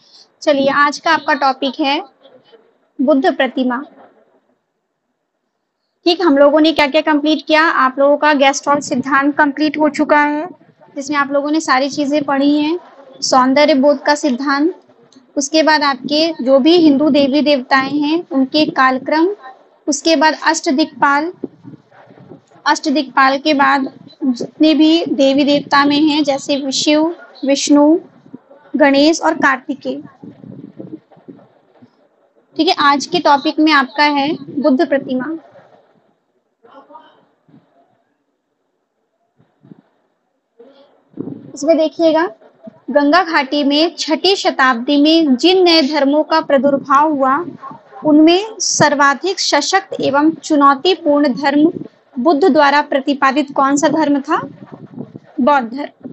चलिए, आज का आपका टॉपिक है बुद्ध प्रतिमा। ठीक, हम लोगों ने क्या क्या कंप्लीट किया। आप लोगों का गेस्टॉल सिद्धांत कंप्लीट हो चुका है, जिसमें आप लोगों ने सारी चीजें पढ़ी हैं। सौंदर्य बोध का सिद्धांत, उसके बाद आपके जो भी हिंदू देवी देवताएं हैं उनके कालक्रम, उसके बाद अष्टदिक्पाल, अष्टदिक्पाल के बाद जितने भी देवी देवता में हैं जैसे शिव, विष्णु, गणेश और कार्तिकेय। ठीक है, आज के टॉपिक में आपका है बुद्ध प्रतिमा। इसमें देखिएगा, गंगा घाटी में 6ठी शताब्दी में जिन नए धर्मों का प्रादुर्भाव हुआ उनमें सर्वाधिक सशक्त एवं चुनौतीपूर्ण धर्म बुद्ध द्वारा प्रतिपादित कौन सा धर्म था? बौद्ध धर्म।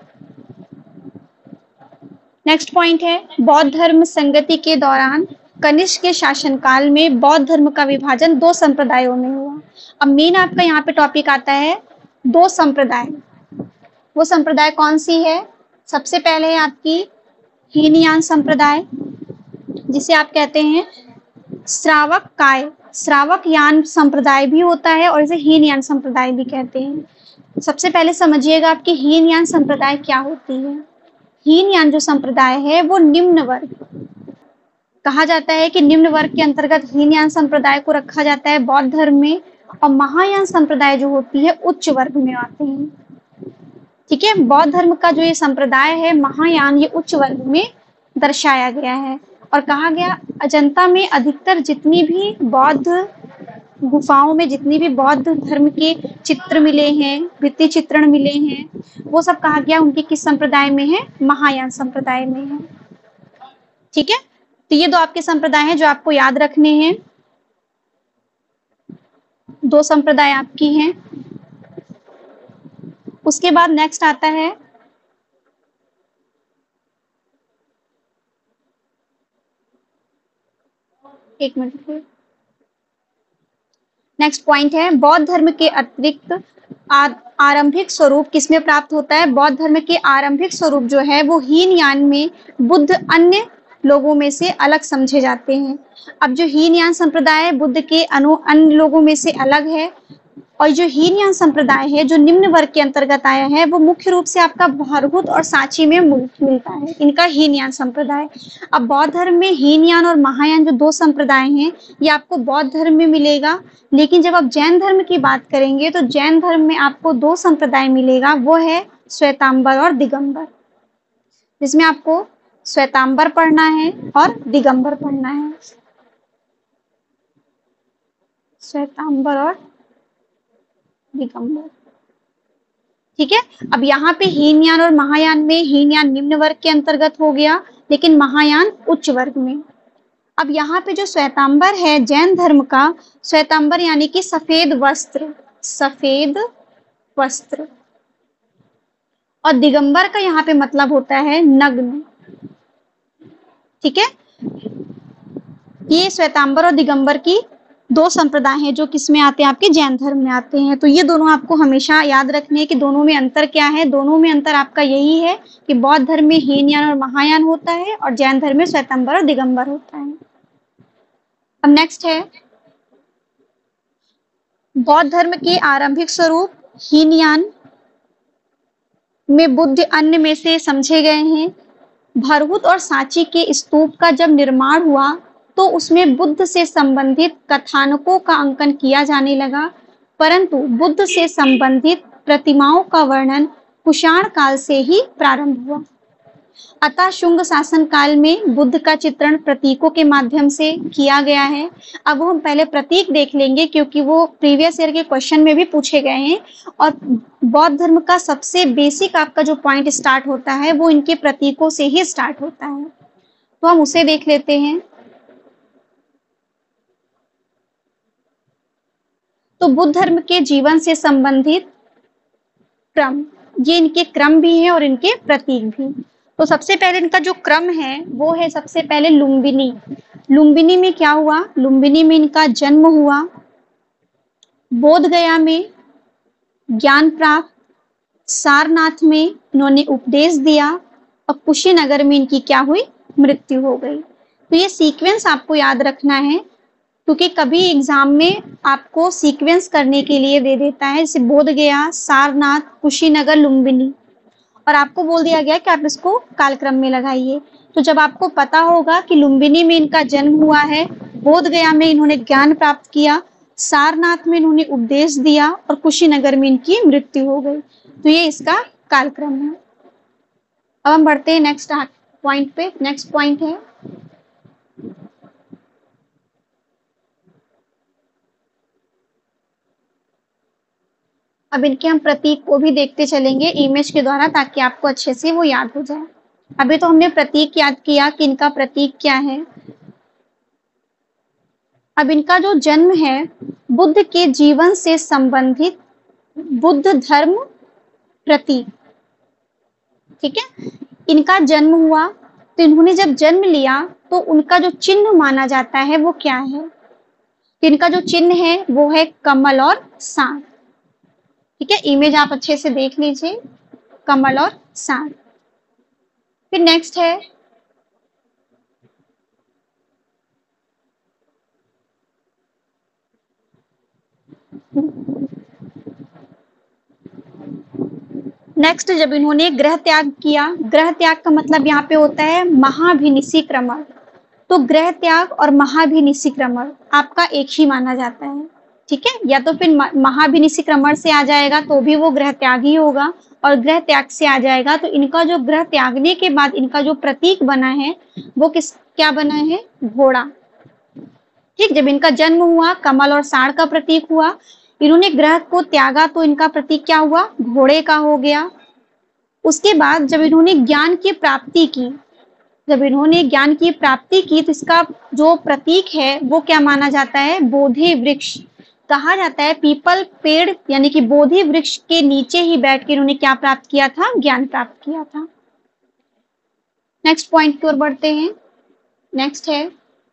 नेक्स्ट पॉइंट है, बौद्ध धर्म संगति के दौरान कनिष्क के शासनकाल में बौद्ध धर्म का विभाजन 2 संप्रदायों में हुआ। अब मेन आपका यहाँ पे टॉपिक आता है 2 संप्रदाय। वो संप्रदाय कौन सी है? सबसे पहले है आपकी हीनयान संप्रदाय, जिसे आप कहते हैं श्रावक काय। श्रावक यान संप्रदाय भी होता है और इसे हीनयान संप्रदाय भी कहते हैं। सबसे पहले समझिएगा आपकी हीनयान संप्रदाय क्या होती है। हीनयान जो संप्रदाय है वो निम्न वर्ग, कहा जाता है कि निम्न वर्ग के अंतर्गत हीनयान संप्रदाय को रखा जाता है बौद्ध धर्म में, और महायान संप्रदाय जो होती है उच्च वर्ग में आते हैं। ठीक है, बौद्ध धर्म का जो ये संप्रदाय है महायान, ये उच्च वर्ग में दर्शाया गया है। और कहा गया अजंता में अधिकतर जितनी भी बौद्ध गुफाओं में जितनी भी बौद्ध धर्म के चित्र मिले हैं, भित्ति चित्रण मिले हैं, वो सब कहा गया उनके किस संप्रदाय में है? महायान संप्रदाय में है। ठीक है, तो ये 2 आपके संप्रदाय हैं जो आपको याद रखने हैं। 2 संप्रदाय आपकी हैं। उसके बाद नेक्स्ट आता है एक मिनट, नेक्स्ट पॉइंट है बौद्ध धर्म के अतिरिक्त आरंभिक स्वरूप किसमें प्राप्त होता है? बौद्ध धर्म के आरंभिक स्वरूप जो है वो हीनयान में बुद्ध अन्य लोगों में से अलग समझे जाते हैं। अब जो हीनयान संप्रदाय है बुद्ध के अन्य लोगों में से अलग है, और जो हीनयान संप्रदाय है जो निम्न वर्ग के अंतर्गत आया है वो मुख्य रूप से आपका भरहुत और सांची में मिलता है, इनका हीनयान संप्रदाय। अब बौद्ध धर्म में हीनयान और महायान जो 2 संप्रदाय हैं ये आपको बौद्ध धर्म में मिलेगा, लेकिन जब आप जैन धर्म की बात करेंगे तो जैन धर्म में आपको 2 संप्रदाय मिलेगा, वो है श्वेतांबर और दिगंबर, जिसमें आपको श्वेतांबर पढ़ना है और दिगंबर पढ़ना है। श्वेतांबर और दिगंबर। ठीक है, अब यहाँ पे हीनयान और महायान में हीनयान निम्न वर्ग के अंतर्गत हो गया, लेकिन महायान उच्च वर्ग में। अब यहाँ पे जो श्वेतांबर है जैन धर्म का, श्वेतांबर यानी कि सफेद वस्त्र, सफेद वस्त्र, और दिगंबर का यहाँ पे मतलब होता है नग्न। ठीक है, ये श्वेतांबर और दिगंबर की 2 संप्रदाय हैं जो किसमें आते हैं? आपके जैन धर्म में आते हैं। तो ये दोनों आपको हमेशा याद रखने हैं कि दोनों में अंतर क्या है। दोनों में अंतर आपका यही है कि बौद्ध धर्म में हीनयान और महायान होता है और जैन धर्म में श्वेतांबर और दिगंबर होता है। अब नेक्स्ट है बौद्ध धर्म के आरंभिक स्वरूप हीनयान में बुद्ध अन्य में से समझे गए हैं। भरहुत और सांची के स्तूप का जब निर्माण हुआ तो उसमें बुद्ध से संबंधित कथानकों का अंकन किया जाने लगा, परंतु बुद्ध से संबंधित प्रतिमाओं का वर्णन कुषाण काल से ही प्रारंभ हुआ। अतः शुंग शासन काल में बुद्ध का चित्रण प्रतीकों के माध्यम से किया गया है। अब हम पहले प्रतीक देख लेंगे क्योंकि वो प्रीवियस ईयर के क्वेश्चन में भी पूछे गए हैं, और बौद्ध धर्म का सबसे बेसिक आपका जो पॉइंट स्टार्ट होता है वो इनके प्रतीकों से ही स्टार्ट होता है, तो हम उसे देख लेते हैं। तो बुद्ध धर्म के जीवन से संबंधित क्रम, ये इनके क्रम भी हैं और इनके प्रतीक भी। तो सबसे पहले इनका जो क्रम है वो है सबसे पहले लुम्बिनी। लुम्बिनी में क्या हुआ? लुम्बिनी में इनका जन्म हुआ, बोध गया में ज्ञान प्राप्त, सारनाथ में इन्होंने उपदेश दिया, और कुशीनगर में इनकी क्या हुई? मृत्यु हो गई। तो ये सीक्वेंस आपको याद रखना है, क्योंकि कभी एग्जाम में आपको सीक्वेंस करने के लिए दे देता है, जैसे बोध गया, सारनाथ, कुशीनगर, लुम्बिनी, और आपको बोल दिया गया कि आप इसको कालक्रम में लगाइए। तो जब आपको पता होगा कि लुम्बिनी में इनका जन्म हुआ है, बोध गया में इन्होंने ज्ञान प्राप्त किया, सारनाथ में इन्होंने उपदेश दिया और कुशीनगर में इनकी मृत्यु हो गई, तो ये इसका कालक्रम है। अब हम बढ़ते हैं नेक्स्ट पॉइंट पे। नेक्स्ट पॉइंट है अब इनके हम प्रतीक को भी देखते चलेंगे इमेज के द्वारा, ताकि आपको अच्छे से वो याद हो जाए। अभी तो हमने प्रतीक याद किया कि इनका प्रतीक क्या है। अब इनका जो जन्म है, बुद्ध के जीवन से संबंधित बुद्ध धर्म प्रतीक, ठीक है। इनका जन्म हुआ, तो इन्होंने जब जन्म लिया तो उनका जो चिन्ह माना जाता है वो क्या है? तो इनका जो चिन्ह है वो है कमल और सांड, ठीक है। इमेज आप अच्छे से देख लीजिए, कमल और सांड। फिर नेक्स्ट है नेक्स्ट, जब इन्होंने ग्रह त्याग किया, ग्रह त्याग का मतलब यहाँ पे होता है महाभिनिशिक्रमण। तो ग्रह त्याग और महाभिनिशिक्रमण आपका एक ही माना जाता है, ठीक है। या तो फिर महाभिनिशिक्रमण से आ जाएगा तो भी वो ग्रह त्याग ही होगा, और ग्रह त्याग से आ जाएगा तो इनका जो ग्रह त्यागने के बाद इनका जो प्रतीक बना है वो क्या बना है? घोड़ा, ठीक। जब इनका जन्म हुआ, कमल और सांड का प्रतीक हुआ, इन्होंने ग्रह को त्यागा तो इनका प्रतीक क्या हुआ? घोड़े का हो गया। उसके बाद जब इन्होंने ज्ञान की प्राप्ति की, जब इन्होंने ज्ञान की प्राप्ति की तो इसका जो प्रतीक है वो क्या माना जाता है? बोधि वृक्ष कहा जाता है। पीपल पेड़ यानी कि बोधि वृक्ष के नीचे ही बैठ के इन्होंने क्या प्राप्त किया था? ज्ञान प्राप्त किया था। नेक्स्ट पॉइंट की ओर बढ़ते हैं। नेक्स्ट है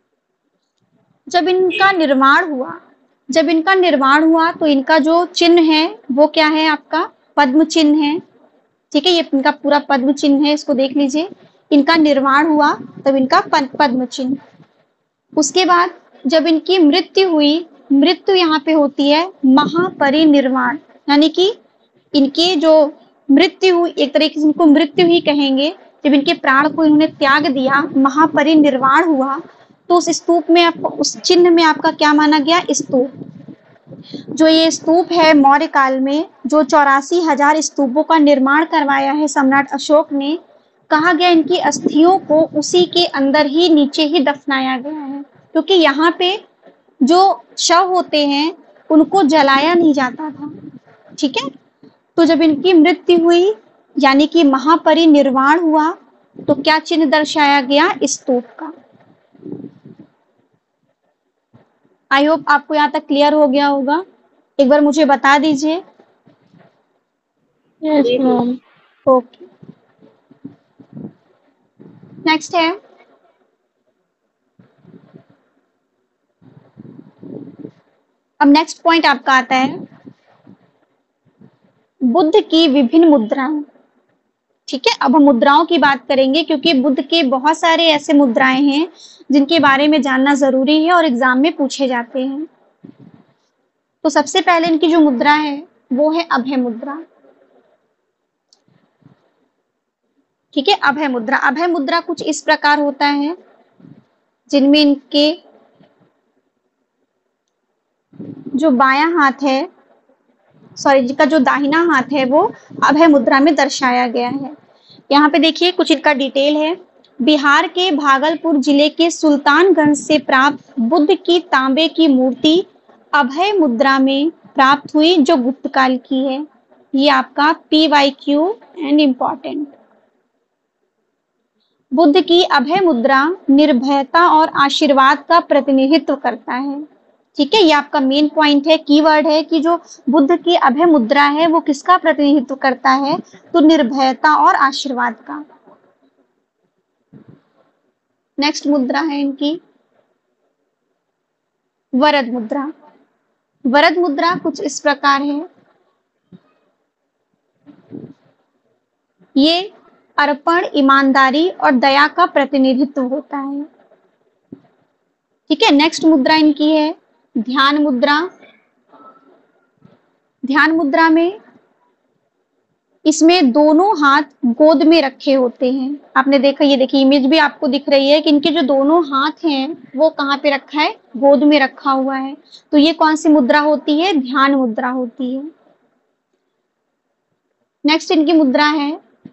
जब इनका निर्माण हुआ, जब इनका निर्माण हुआ तो इनका जो चिन्ह है वो क्या है? आपका पद्म चिन्ह है, ठीक है। ये इनका पूरा पद्म चिन्ह है, इसको देख लीजिए। इनका निर्माण हुआ तब इनका पद्म चिन्ह। उसके बाद जब इनकी मृत्यु हुई, मृत्यु यहाँ पे होती है महापरिनिर्वाण, यानी कि इनकी जो मृत्यु हुई, एक तरीके से इनको मृत्यु ही कहेंगे। जब इनके प्राण को इन्होंने त्याग दिया, महापरिनिर्वाण हुआ, तो उस स्तूप में आपको, उस चिन्ह में आपका क्या माना गया? स्तूप। जो ये स्तूप है मौर्य काल में जो 84,000 स्तूपों का निर्माण करवाया है सम्राट अशोक ने, कहा गया इनकी अस्थियों को उसी के अंदर ही नीचे ही दफनाया गया है, क्योंकि यहाँ पे जो शव होते हैं उनको जलाया नहीं जाता था, ठीक है। तो जब इनकी मृत्यु हुई यानी कि महापरिनिर्वाण हुआ तो क्या चिन्ह दर्शाया गया? स्तूप का। आई होप आपको यहाँ तक क्लियर हो गया होगा। एक बार मुझे बता दीजिए। Yes ma'am. ओके, नेक्स्ट है अब नेक्स्ट पॉइंट आपका आता है बुद्ध की विभिन्न मुद्राएं, ठीक है। अब हम मुद्राओं की बात करेंगे, क्योंकि बुद्ध के बहुत सारे ऐसे मुद्राएं हैं जिनके बारे में जानना जरूरी है और एग्जाम में पूछे जाते हैं। तो सबसे पहले इनकी जो मुद्रा है वो है अभय मुद्रा, ठीक है। अभय मुद्रा, अभय मुद्रा कुछ इस प्रकार होता है जिनमें इनके जो बायां हाथ है, सॉरी जिनका जो दाहिना हाथ है वो अभय मुद्रा में दर्शाया गया है। यहाँ पे देखिए कुछ इनका डिटेल है। बिहार के भागलपुर जिले के सुल्तानगंज से प्राप्त बुद्ध की तांबे की मूर्ति अभय मुद्रा में प्राप्त हुई, जो गुप्त काल की है। ये आपका PYQ एंड इम्पॉर्टेंट। बुद्ध की अभय मुद्रा निर्भयता और आशीर्वाद का प्रतिनिधित्व करता है, ठीक है। ये आपका मेन पॉइंट है, कीवर्ड है कि जो बुद्ध की अभय मुद्रा है वो किसका प्रतिनिधित्व करता है? तो निर्भयता और आशीर्वाद का। नेक्स्ट मुद्रा है इनकी वरद मुद्रा। वरद मुद्रा कुछ इस प्रकार है। ये अर्पण, ईमानदारी और दया का प्रतिनिधित्व होता है। ठीक है, नेक्स्ट मुद्रा इनकी है ध्यान मुद्रा। ध्यान मुद्रा में इसमें दोनों हाथ गोद में रखे होते हैं। आपने देखा, ये देखिए इमेज भी आपको दिख रही है कि इनके जो दोनों हाथ हैं वो कहाँ पे रखा है, गोद में रखा हुआ है। तो ये कौन सी मुद्रा होती है, ध्यान मुद्रा होती है। नेक्स्ट इनकी मुद्रा है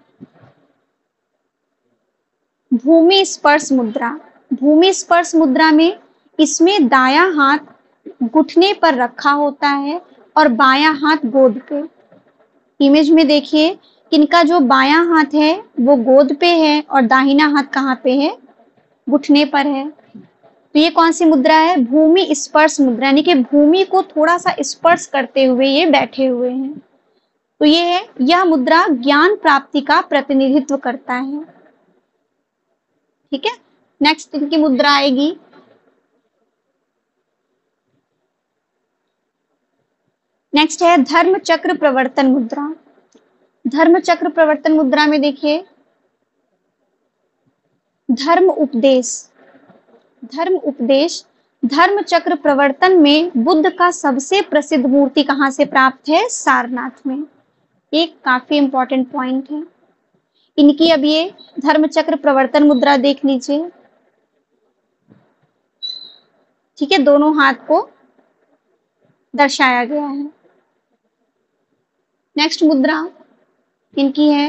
भूमि स्पर्श मुद्रा। भूमि स्पर्श मुद्रा में इसमें दायां हाथ घुटने पर रखा होता है और बायां हाथ गोद पे। इमेज में देखिए इनका जो बायां हाथ है वो गोद पे है और दाहिना हाथ कहाँ पे है, घुटने पर है। तो ये कौन सी मुद्रा है, भूमि स्पर्श मुद्रा, यानी कि भूमि को थोड़ा सा स्पर्श करते हुए ये बैठे हुए हैं। तो ये है, यह मुद्रा ज्ञान प्राप्ति का प्रतिनिधित्व करता है। ठीक है, नेक्स्ट इनकी मुद्रा आएगी नेक्स्ट है धर्म चक्र प्रवर्तन मुद्रा। धर्म चक्र प्रवर्तन मुद्रा में देखिए धर्म उपदेश। धर्म उपदेश धर्म चक्र प्रवर्तन में बुद्ध का सबसे प्रसिद्ध मूर्ति कहाँ से प्राप्त है, सारनाथ में। एक काफी इंपॉर्टेंट पॉइंट है इनकी। अब ये धर्म चक्र प्रवर्तन मुद्रा देख लीजिए। ठीक है, दोनों हाथ को दर्शाया गया है। नेक्स्ट मुद्रा इनकी है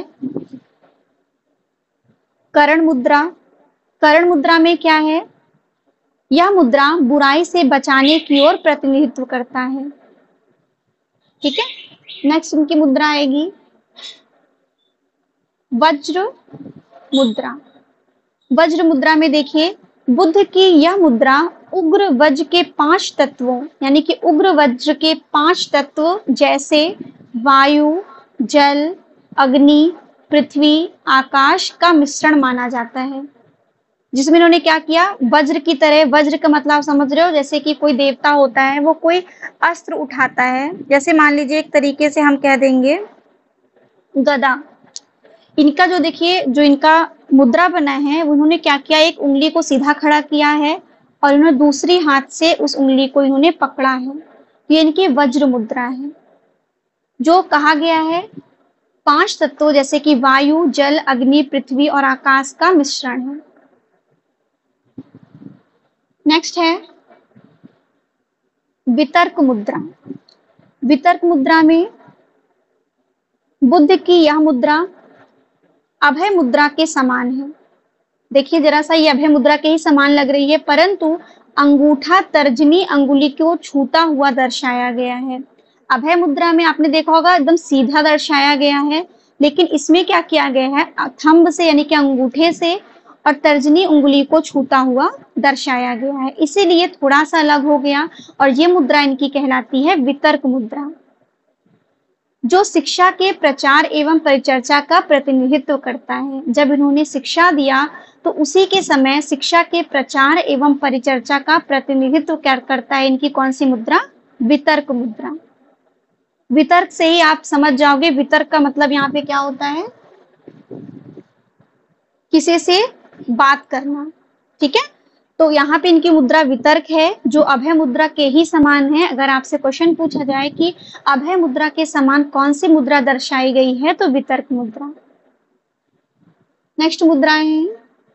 करण मुद्रा। करण मुद्रा में क्या है, यह मुद्रा बुराई से बचाने की ओर प्रतिनिधित्व करता है। ठीक है, नेक्स्ट इनकी मुद्रा आएगी वज्र मुद्रा। वज्र मुद्रा में देखिए बुद्ध की यह मुद्रा उग्र वज्र के 5 तत्वों, यानी कि उग्र वज्र के 5 तत्व जैसे वायु, जल, अग्नि, पृथ्वी, आकाश का मिश्रण माना जाता है। जिसमें इन्होंने क्या किया, वज्र की तरह, वज्र का मतलब आप समझ रहे हो, जैसे कि कोई देवता होता है वो कोई अस्त्र उठाता है, जैसे मान लीजिए एक तरीके से हम कह देंगे गदा। इनका जो देखिए जो इनका मुद्रा बना है उन्होंने क्या किया, एक उंगली को सीधा खड़ा किया है और इन्होंने दूसरी हाथ से उस उंगली को इन्होंने पकड़ा है। ये इनकी वज्र मुद्रा है। जो कहा गया है 5 तत्वों जैसे कि वायु, जल, अग्नि, पृथ्वी और आकाश का मिश्रण है। नेक्स्ट है वितर्क मुद्रा। वितर्क मुद्रा में बुद्ध की यह मुद्रा अभय मुद्रा के समान है। देखिए जरा सा, ये अभय मुद्रा के ही समान लग रही है, परंतु अंगूठा तर्जनी अंगुली को छूता हुआ दर्शाया गया है। अभय मुद्रा में आपने देखा होगा एकदम सीधा दर्शाया गया है, लेकिन इसमें क्या किया गया है, थंब से यानी कि अंगूठे से और तर्जनी उंगली को छूता हुआ दर्शाया गया है, इसीलिए थोड़ा सा अलग हो गया। और ये मुद्रा इनकी कहलाती है वितर्क मुद्रा, जो शिक्षा के प्रचार एवं परिचर्चा का प्रतिनिधित्व करता है। जब इन्होंने शिक्षा दिया तो उसी के समय शिक्षा के प्रचार एवं परिचर्चा का प्रतिनिधित्व क्या करता है, इनकी कौन सी मुद्रा, वितर्क मुद्रा। वितर्क से ही आप समझ जाओगे वितर्क का मतलब यहाँ पे क्या होता है, किसी से बात करना। ठीक है, तो यहाँ पे इनकी मुद्रा वितर्क है, जो अभय मुद्रा के ही समान है। अगर आपसे क्वेश्चन पूछा जाए कि अभय मुद्रा के समान कौन सी मुद्रा दर्शाई गई है, तो वितर्क मुद्रा। नेक्स्ट मुद्रा है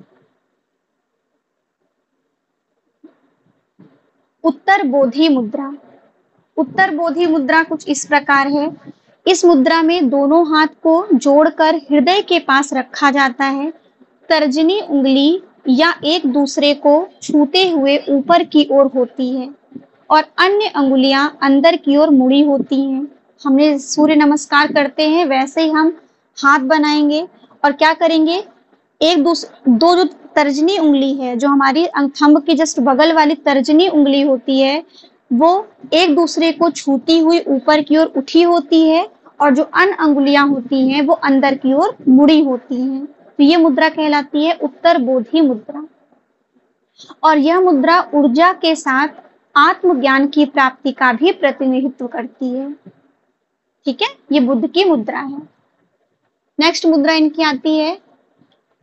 उत्तर बोधि मुद्रा। उत्तर बोधि मुद्रा कुछ इस प्रकार है। इस मुद्रा में दोनों हाथ को जोड़कर हृदय के पास रखा जाता है। तर्जनी उंगली या एक दूसरे को छूते हुए ऊपर की ओर होती है और अन्य अंगुलियां अंदर की ओर मुड़ी होती हैं। हमने सूर्य नमस्कार करते हैं वैसे ही हम हाथ बनाएंगे और क्या करेंगे, दो जो तर्जनी उंगली है, जो हमारी थंब के जस्ट बगल वाली तर्जनी उंगली होती है, वो एक दूसरे को छूती हुई ऊपर की ओर उठी होती है और जो अन्य अंगुलियां होती हैं वो अंदर की ओर मुड़ी होती हैं। तो ये मुद्रा कहलाती है उत्तर बोधि मुद्रा। और यह मुद्रा ऊर्जा के साथ आत्मज्ञान की प्राप्ति का भी प्रतिनिधित्व करती है। ठीक है, ये बुद्ध की मुद्रा है। नेक्स्ट मुद्रा इनकी आती है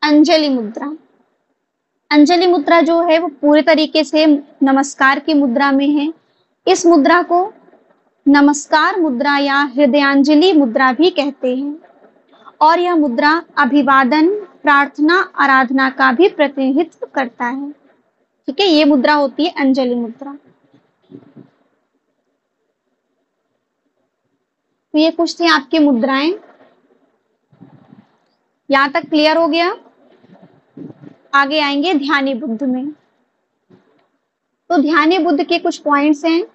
अंजलि मुद्रा। अंजलि मुद्रा जो है वो पूरे तरीके से नमस्कार की मुद्रा में है। इस मुद्रा को नमस्कार मुद्रा या हृदयांजलि मुद्रा भी कहते हैं और यह मुद्रा अभिवादन, प्रार्थना, आराधना का भी प्रतिनिधित्व करता है। ठीक है, ये मुद्रा होती है अंजलि मुद्रा। तो ये कुछ थी आपकी मुद्राएं। यहां तक क्लियर हो गया? आगे आएंगे ध्यानी बुद्ध में। तो ध्यानी बुद्ध के कुछ पॉइंट्स हैं।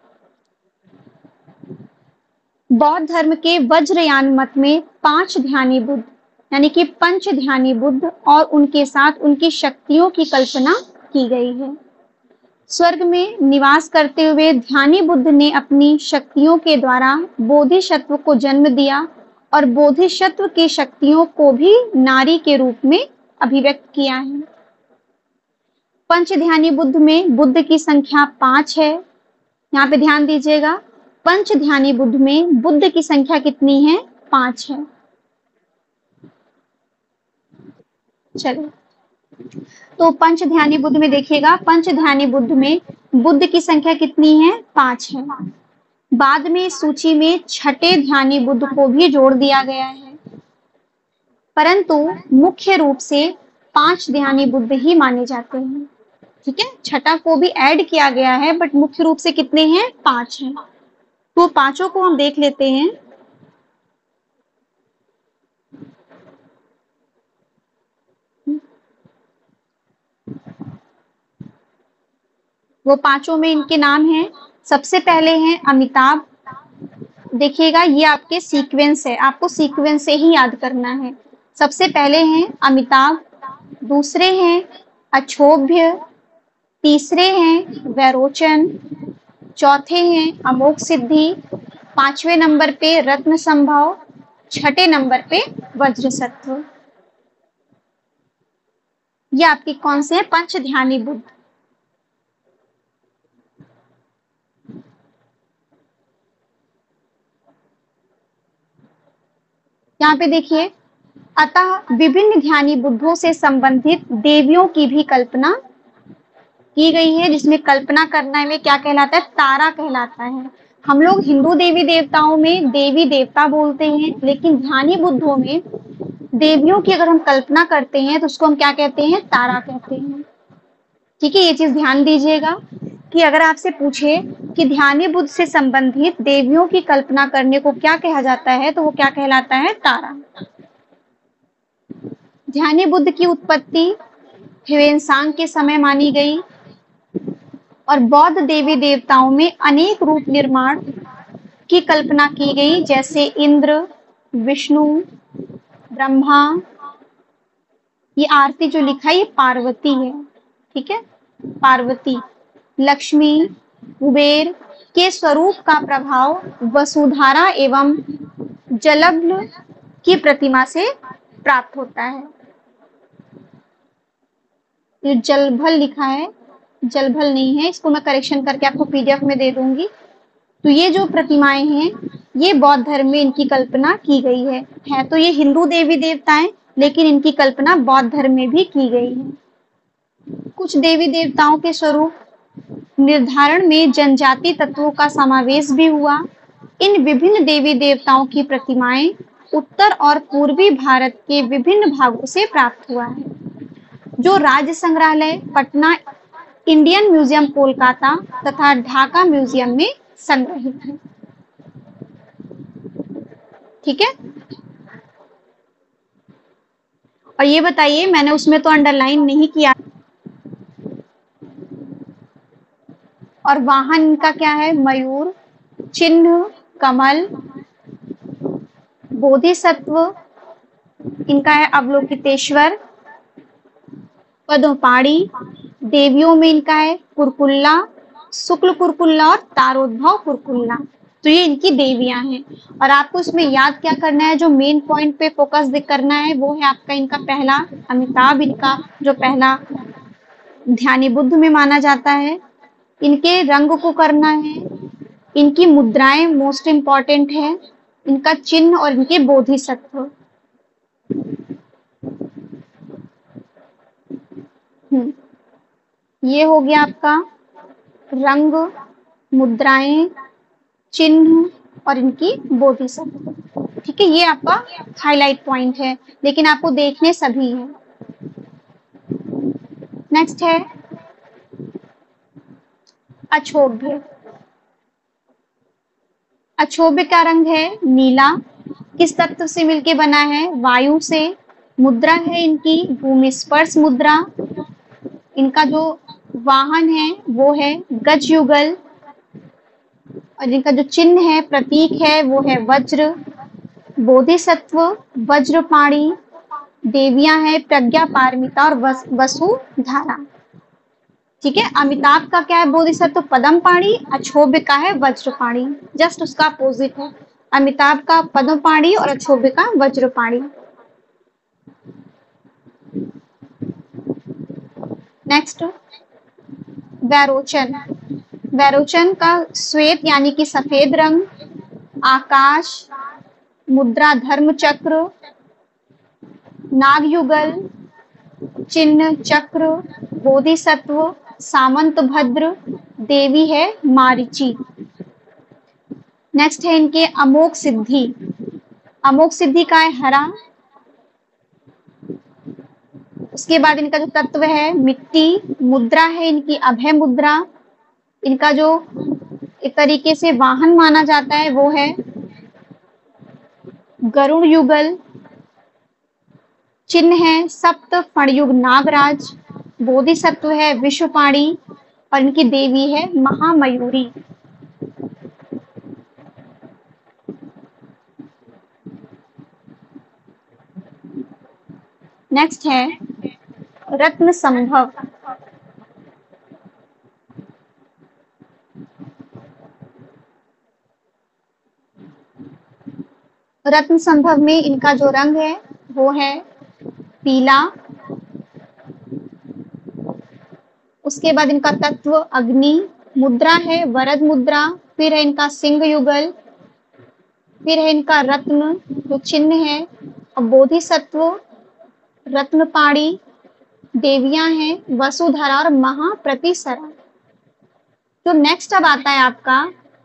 बौद्ध धर्म के वज्रयान मत में 5 ध्यानी बुद्ध यानी कि पंच ध्यानी बुद्ध और उनके साथ उनकी शक्तियों की कल्पना की गई है। स्वर्ग में निवास करते हुए ध्यानी बुद्ध ने अपनी शक्तियों के द्वारा बोधिसत्व को जन्म दिया और बोधिसत्व की शक्तियों को भी नारी के रूप में अभिव्यक्त किया है। पंच ध्यानी बुद्ध में बुद्ध की संख्या 5 है। यहाँ पे ध्यान दीजिएगा, पंच ध्यानी बुद्ध में बुद्ध की संख्या कितनी है? 5 है। चलो, तो पंच ध्यानी बुद्ध में देखिएगा, पंच ध्यानी बुद्ध में बुद्ध की संख्या कितनी है? 5 है। बाद में इस सूची में छठे ध्यानी बुद्ध को भी जोड़ दिया गया है, परंतु मुख्य रूप से 5 ध्यानी बुद्ध ही माने जाते हैं। ठीक है, छठा को भी ऐड किया गया है बट मुख्य रूप से कितने हैं? 5 हैं। तो पांचों को हम देख लेते हैं। वो पांचों में इनके नाम हैं। सबसे पहले हैं अमिताभ। देखिएगा, ये आपके सीक्वेंस है, आपको सीक्वेंस से ही याद करना है। सबसे पहले हैं अमिताभ, दूसरे हैं अक्षोभ्य, तीसरे हैं वैरोचन, चौथे हैं अमोघ सिद्धि, 5वें नंबर पे रत्न संभव, छठे नंबर पे वज्रसत्व। ये आपके कौन से हैं? पंच ध्यानी बुद्ध। यहाँ पे देखिए, अतः विभिन्न ध्यानी बुद्धों से संबंधित देवियों की भी कल्पना की गई है, जिसमें कल्पना करना में क्या कहलाता है? तारा कहलाता है। हम लोग हिंदू देवी देवताओं में देवी देवता बोलते हैं, लेकिन ध्यानी बुद्धों में देवियों की अगर हम कल्पना करते हैं तो उसको हम क्या कहते हैं? तारा कहते हैं। ठीक है, ये चीज ध्यान दीजिएगा कि अगर आपसे पूछे कि ध्यानी बुद्ध से संबंधित देवियों की कल्पना करने को क्या कहा जाता है, तो वो क्या कहलाता है? तारा। ध्यानी बुद्ध की उत्पत्ति ह्वेनसांग के समय मानी गई और बौद्ध देवी देवताओं में अनेक रूप निर्माण की कल्पना की गई, जैसे इंद्र, विष्णु, ब्रह्मा। ये आरती जो लिखा है ये पार्वती है। ठीक है, पार्वती, लक्ष्मी, कुबेर के स्वरूप का प्रभाव वसुधारा एवं जलभ्ल की प्रतिमा से प्राप्त होता है। ये जलभल लिखा है, जलभल नहीं है, इसको मैं करेक्शन करके आपको पीडीएफ में दे दूंगी। तो ये जो प्रतिमाएं हैं ये बौद्ध धर्म में इनकी कल्पना की गई है तो ये हिंदू देवी देवताएं, लेकिन इनकी कल्पना बौद्ध धर्म में भी की गई है। कुछ देवी देवताओं के स्वरूप निर्धारण में जनजाति तत्वों का समावेश भी हुआ। इन विभिन्न देवी देवताओं की प्रतिमाएं उत्तर और पूर्वी भारत के विभिन्न भागों से प्राप्त हुआ है, जो राज्य संग्रहालय पटना, इंडियन म्यूजियम कोलकाता तथा ढाका म्यूजियम में संग्रहित है। ठीक है, और ये बताइए, मैंने उसमें तो अंडरलाइन नहीं किया। और वाहन इनका क्या है? मयूर, चिन्ह कमल, बोधिसत्व इनका है अवलोकितेश्वर, पद्मपाणि, देवियों में इनका है कुरकुल्ला, शुक्ल कुरकुल्ला और तारोद्भव कुरकुल्ला। तो ये इनकी देवियां हैं। और आपको इसमें याद क्या करना है, जो मेन पॉइंट पे फोकस करना है वो है आपका इनका पहला अमिताभ, इनका जो पहला ध्यानी बुद्ध में माना जाता है। इनके रंग को करना है, इनकी मुद्राएं मोस्ट इंपॉर्टेंट है, इनका चिन्ह और इनके बोधिसत्व। ये हो गया आपका रंग, मुद्राएं, चिन्ह और इनकी बोधिसत्व। ठीक है, ये आपका हाईलाइट पॉइंट है, लेकिन आपको देखने सभी हैं। नेक्स्ट है अक्षोभ्य। अक्षोभ्य का रंग है नीला। किस तत्व से मिलके बना है? वायु से। मुद्रा है इनकी भूमि स्पर्श मुद्रा। इनका जो वाहन है वो है गज युगल, और इनका जो चिन्ह है, प्रतीक है, वो है वज्र। बोधिसत्व वज्रपाणी। देवियां हैं प्रज्ञा, पारमिता और वसुधारा। ठीक है, अमिताभ का क्या है? बोधिसत्व पद्म पाणी, अक्षोभ्य का है वज्रपाणी। जस्ट उसका अपोजिट है, अमिताभ का पद्म पाणी और अक्षोभ्य का वज्रपाणी। नेक्स्ट वैरोचन। वैरोचन का श्वेत यानी कि सफेद रंग, आकाश, मुद्रा धर्म चक्र, नागयुगल, चिन्ह चक्र, बोधिसत्व सामंत भद्र, देवी है मारीची। नेक्स्ट है इनके अमोघ सिद्धि। अमोघ सिद्धि का है हरा। उसके बाद इनका जो तत्व है मिट्टी। मुद्रा है इनकी अभय मुद्रा। इनका जो एक तरीके से वाहन माना जाता है वो है गरुड़ युगल। चिन्ह है सप्त फणयुग नागराज। बोधिसत्व है विश्वपाणी और इनकी देवी है महामयूरी। नेक्स्ट है रत्न संभव। रत्न संभव में इनका जो रंग है वो है पीला। उसके बाद इनका तत्व अग्नि। मुद्रा है वरद मुद्रा। फिर है इनका सिंह युगल। फिर है इनका रत्न जो चिन्ह है, और बोधिसत्व रत्नपाणी। देवियां हैं वसुधरा और महाप्रतिसरा। जो नेक्स्ट अब आता है आपका